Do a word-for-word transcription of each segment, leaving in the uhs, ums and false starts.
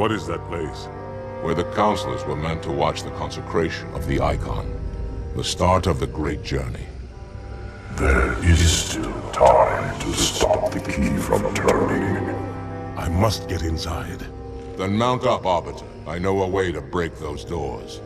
What is that place? Where the counselors were meant to watch the consecration of the Icon. The start of the Great Journey. There is still time to stop the key from turning. I must get inside. Then mount up, Arbiter. I know a way to break those doors.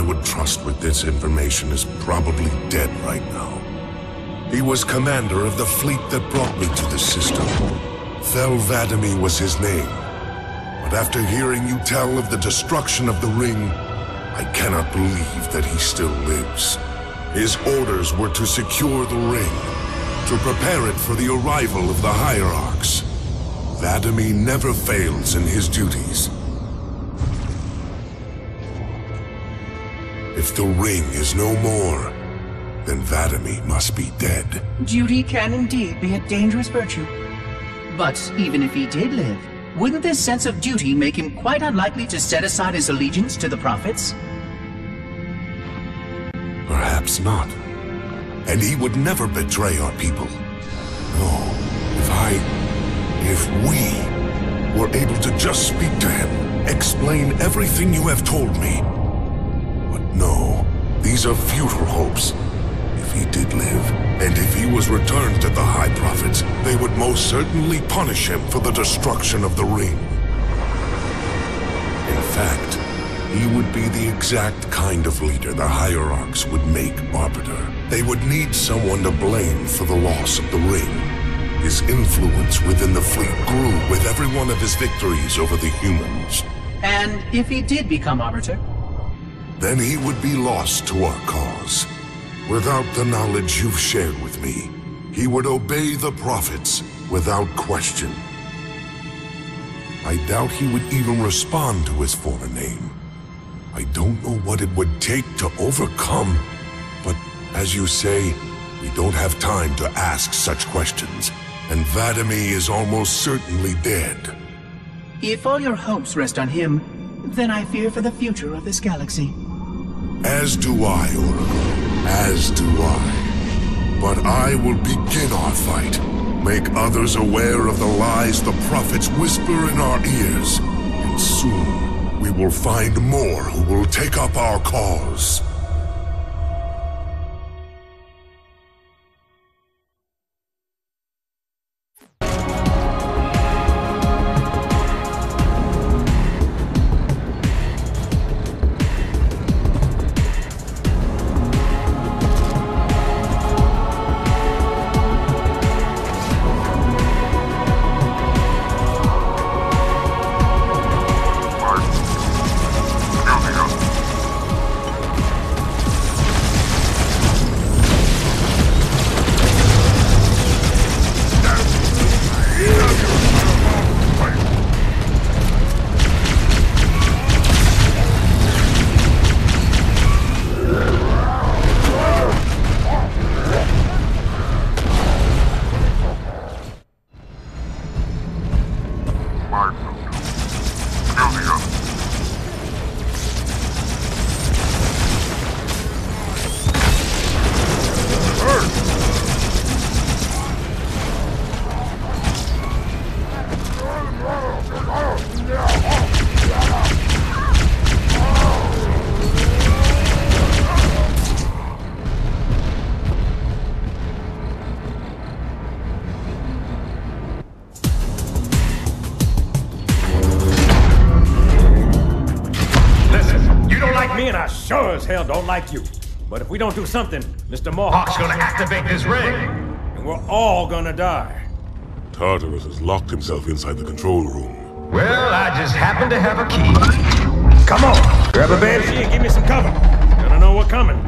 would trust with this information is probably dead right now. He was commander of the fleet that brought me to the system. Fel Vadimi was his name. But after hearing you tell of the destruction of the ring, I cannot believe that he still lives. His orders were to secure the ring, to prepare it for the arrival of the hierarchs. Vadimi never fails in his duties. If the ring is no more, then Vadimi must be dead. Duty can indeed be a dangerous virtue. But even if he did live, wouldn't this sense of duty make him quite unlikely to set aside his allegiance to the prophets? Perhaps not. And he would never betray our people. No, if I... if we were able to just speak to him, explain everything you have told me. But no, these are futile hopes. If he did live, and if he was returned to the High Prophets, they would most certainly punish him for the destruction of the ring. In fact, he would be the exact kind of leader the Hierarchs would make Arbiter. They would need someone to blame for the loss of the ring. His influence within the fleet grew with every one of his victories over the humans. And if he did become Arbiter? Then he would be lost to our cause. Without the knowledge you've shared with me, he would obey the prophets without question. I doubt he would even respond to his former name. I don't know what it would take to overcome, but as you say, we don't have time to ask such questions, and Vadimi is almost certainly dead. If all your hopes rest on him, then I fear for the future of this galaxy. As do I, Oracle. As do I. But I will begin our fight. Make others aware of the lies the prophets whisper in our ears. And soon, we will find more who will take up our cause. Sure as hell don't like you. But if we don't do something, Mister Mohawk's gonna activate this ring. And we're all gonna die. Tartarus has locked himself inside the control room. Well, I just happen to have a key. Come on, grab a banshee and give me some cover. Gonna know what's coming.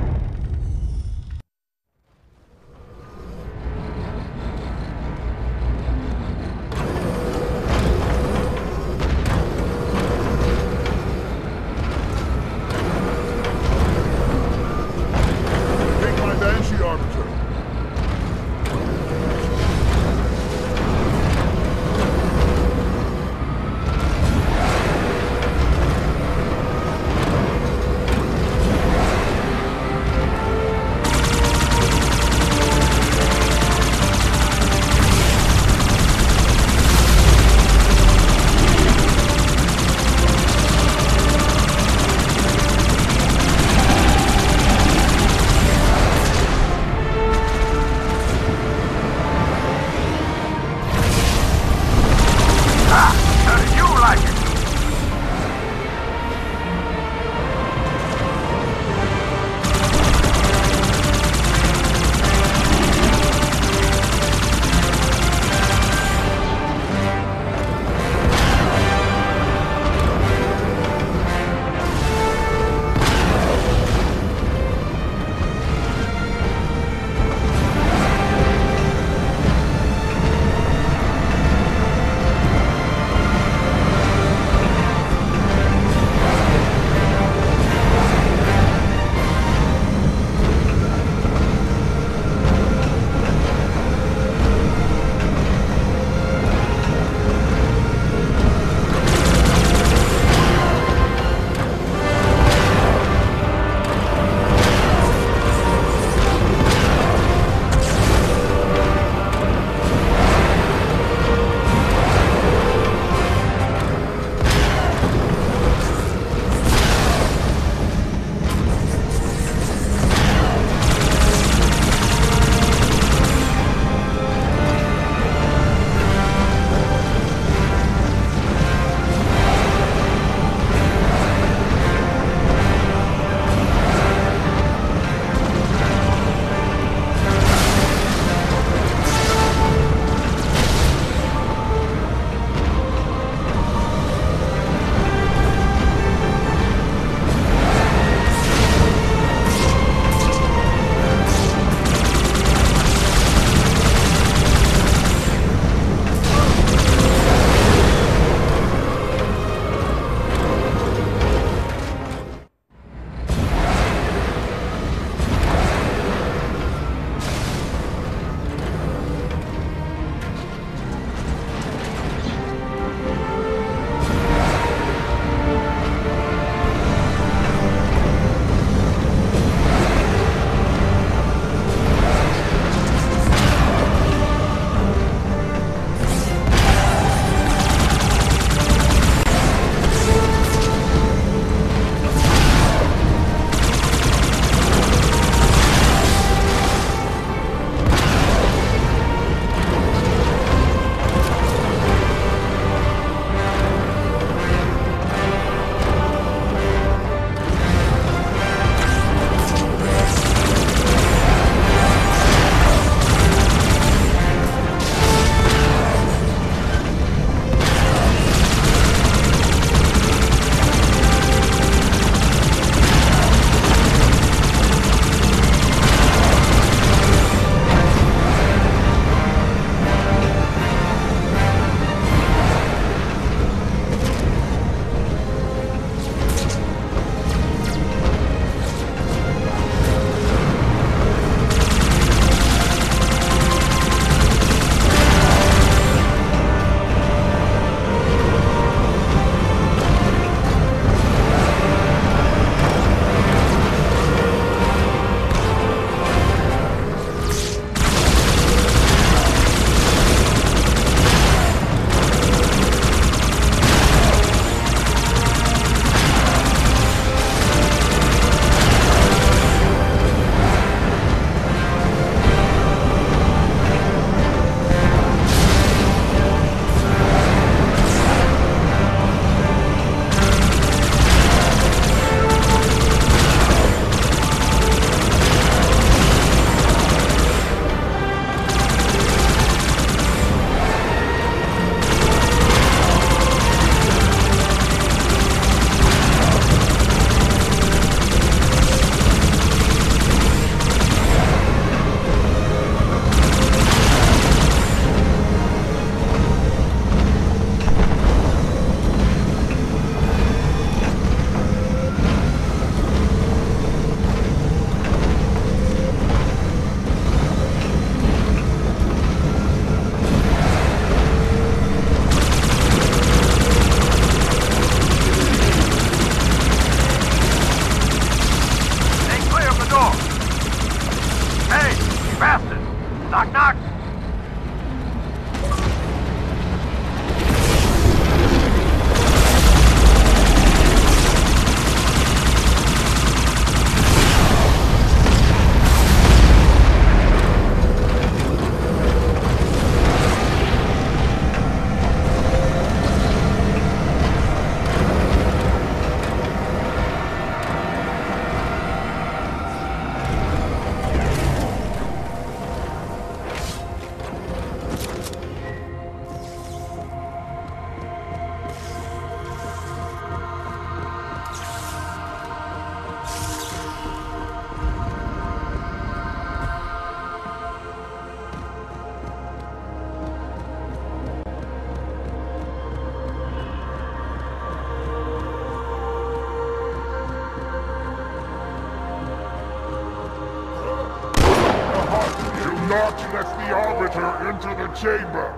Knock, knock! Not let the Arbiter into the chamber!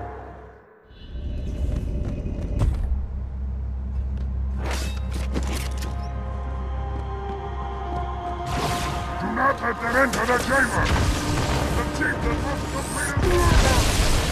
Do not let them enter the chamber! The chieftain must complete his order!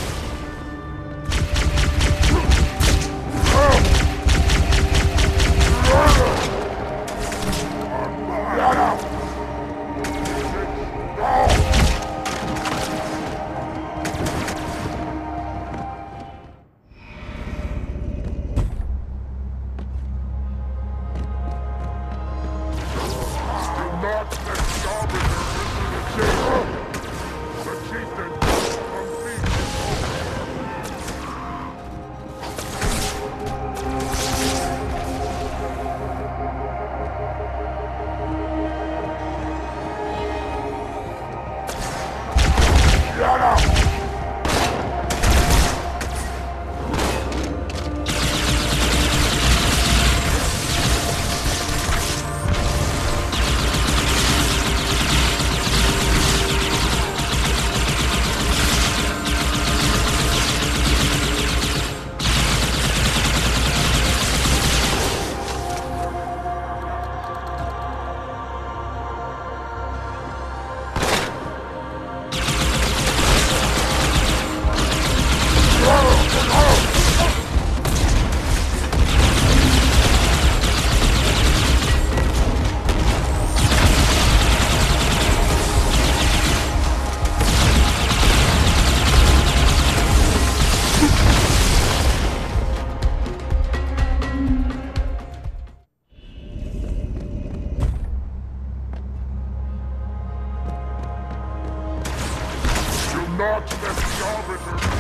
Not let the Arbiter...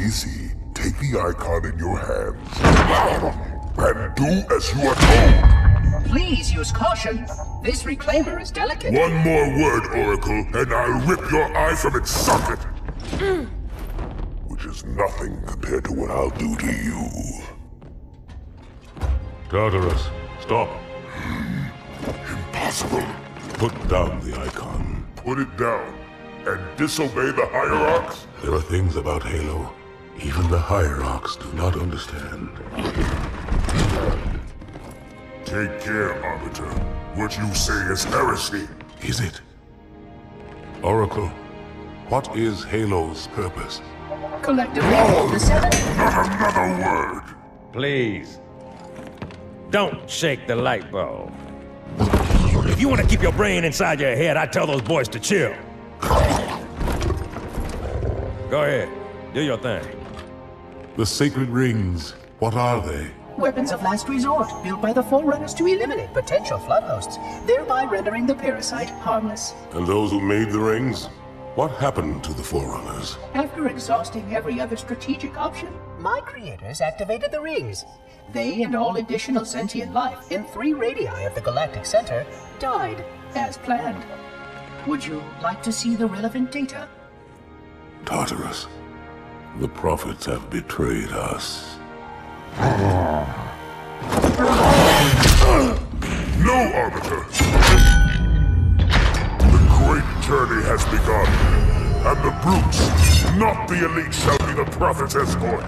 easy. Take the icon in your hands and do as you are told. Please use caution. This reclaimer is delicate. One more word, Oracle, and I'll rip your eye from its socket. Which is nothing compared to what I'll do to you. Tartarus, stop. Impossible. Put down the icon. Put it down and disobey the Hierarchs? There are things about Halo even the Hierarchs do not understand. Take care, Arbiter. What you say is heresy. Is it? Oracle, what is Halo's purpose? Collectively, the seven. Not another word. Please. Don't shake the light bulb. If you want to keep your brain inside your head, I tell those boys to chill. Go ahead. Do your thing. The sacred rings, what are they? Weapons of last resort, built by the Forerunners to eliminate potential flood hosts, thereby rendering the parasite harmless. And those who made the rings? What happened to the Forerunners? After exhausting every other strategic option, my creators activated the rings. They and all additional sentient life in three radii of the galactic center died as planned. Would you like to see the relevant data? Tartarus, the prophets have betrayed us. No, Arbiter! The great journey has begun, and the brutes, not the elite, shall be the prophet's escort.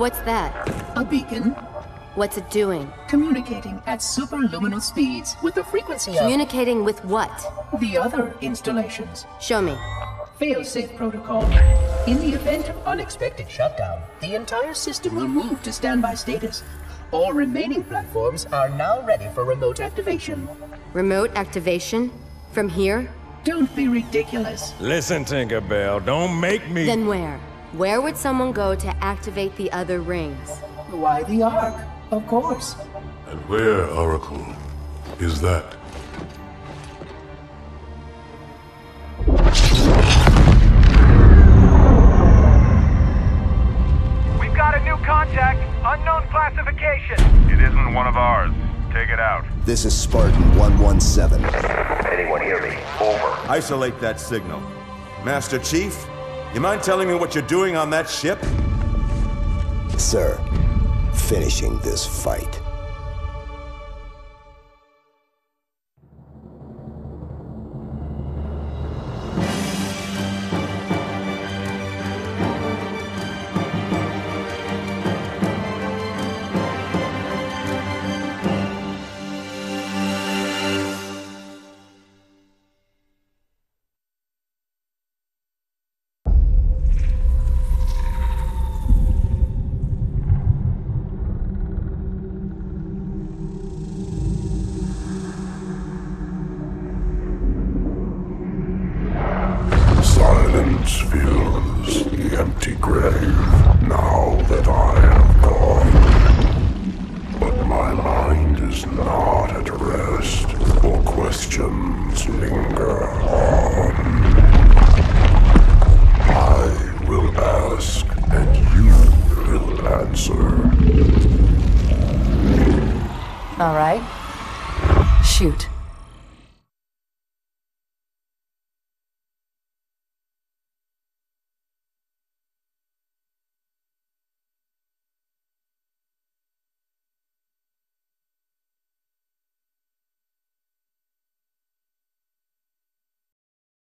What's that? A beacon. What's it doing? Communicating at superluminal speeds with the frequency of... Communicating with what? the other installations. Show me. Fail-safe protocol. In the event of unexpected shutdown, the entire system will move to standby status. All remaining platforms are now ready for remote activation. Remote activation? From here? Don't be ridiculous. Listen, Tinkerbell, don't make me... Then where? Where would someone go to activate the other rings? Why the Ark? Of course. And where, Oracle, is that? We've got a new contact. Unknown classification. It isn't one of ours. Take it out. This is Spartan one one seven. Anyone hear me? Over. Isolate that signal. Master Chief, you mind telling me what you're doing on that ship? Sir, finishing this fight. Silence fills the empty grave now that I have gone. But my mind is not at rest, for questions linger on.